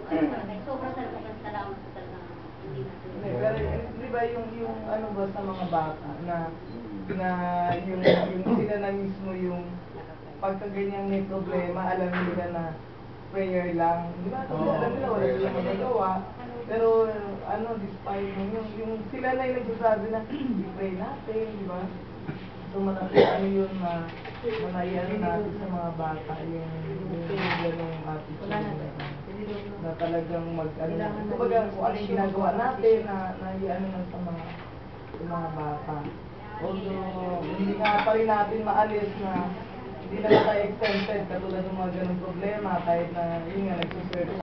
sobrang salamat sa talagang hindi natin. Pero di ba yung ano ba sa mga bata na yung sila na mismo yung pagka ganyang may problema, alam nila na prayer lang. Di ba? Kasi alam nila wala silang magagawa. Pero ano, despite yung sila na yung nagsasabi na i-pray natin, di ba? So ano yun na manayan natin sa mga bata yung ganong attitude na talagang kumbaga kung ano yung ginagawa natin na i-ano lang sa mga bata. Although hindi nga pa rin natin maalis na hindi na tayo exempted katulad ng mga ganong problema kahit na yun nga nagsusurf